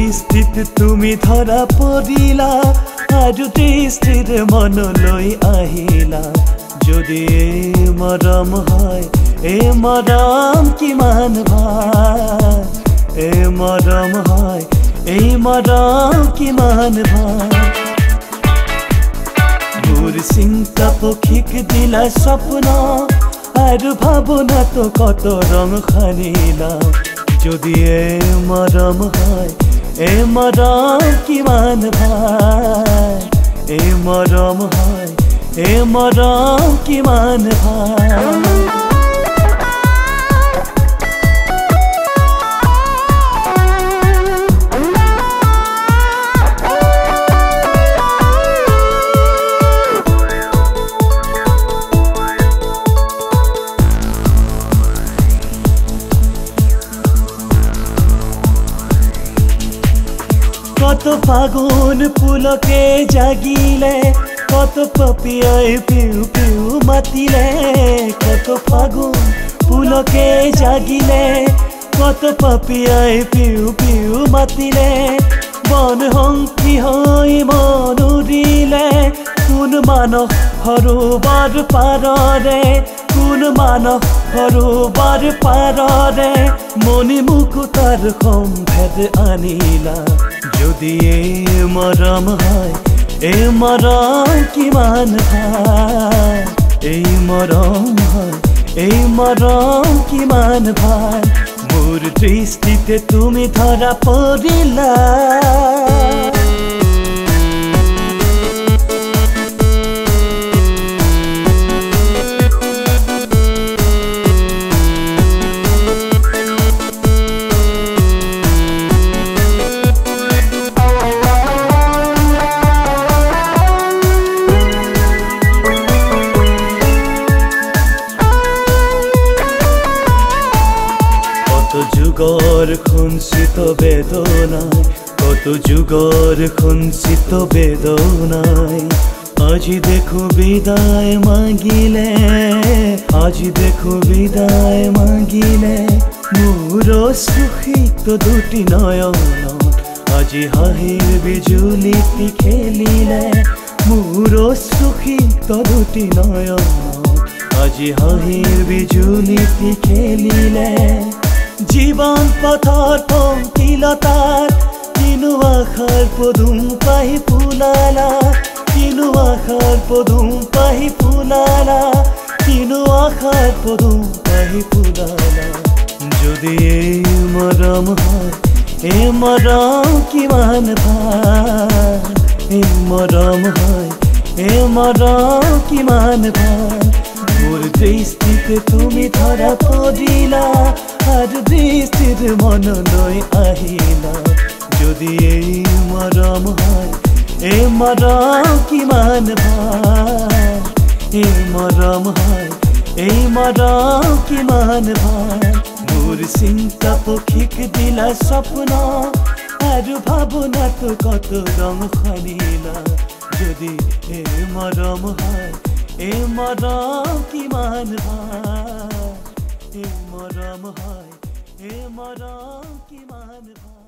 দৃষ্টিত তুমি ধৰা পৰিলা আৰু দৃষ্টিৰ মনলৈ আহিলা যদি এই মৰম হয় এই মৰম কিমান ভাল এই মৰম হয় এই মৰম কিমান ভাল মোৰ চিন্তা পক্ষীক দিলা স্বপ্ন আৰু ভাৱনাতো কত ৰং সানিলা যদি এই মৰম হয় এই মৰম কিমান ভাল এই মৰম হয় এই মৰম কিমান ভাল কত ফাগুন ফুলকে জাগিলে কত পপিয়াই পিউ পিউ মাতিলে কত ফাগুন ফুলকে জাগিলে কত পপিয়াই পিউ পিউ মাতিলে বন হংকি হৈ মন উৰিলে কোন মানস সৰোবৰ পাৰৰে কোন মানস সৰোবৰ পাৰৰে মণি মুকুতাৰ সম্ভেদ আনিলা যদি এই মৰম হয় এই মৰম কিমান ভাল এই মৰম হয় এই মৰম কিমান ভাল মোৰ দৃষ্টিতে তুমি ধৰা পৰিলা যুগৰ সঞ্চিত বেদনাই কত যুগৰ সঞ্চিত বেদনাই আজি দেখো বিদায় মাগিলে আজি দেখো বিদায় মাগিলে মোৰ সুখিত দুটি নয়নত আজি হাঁহিৰ বিজুলিটি খেলিলে মোৰ সুখিত দুটি নয়নত আজি হাঁহিৰ বিজুলিটি খেলিলে জীবন পথৰ পঙ্কিলতাৰ কিনো আশাৰ পদুম পাহি ফুলালা কিনো আশাৰ পদুম পাহি ফুলালা কিনো আশাৰ পদুম পাহি ফুলালা যদি এই মৰম হয় এই মৰম কিমান ভাল এই মৰম হয় এই মৰম কিমান ভাল মোৰ দৃষ্টিতে তুমি ধৰা পৰিলা আৰু দৃষ্টিৰ মনলৈ আহিলা যদি এই মৰম হয় এই মৰম কিমান ভাল এই মৰম হয় এই মৰম কিমান ভাল মোৰ চিন্তা পক্ষীক দিলা স্বপ্ন আৰু ভাৱনাতো কত ৰং সানিলা যদি এই মৰম হয় এই মৰম কিমান ভাল এই মৰম হয় এই মৰম কিমান ভাল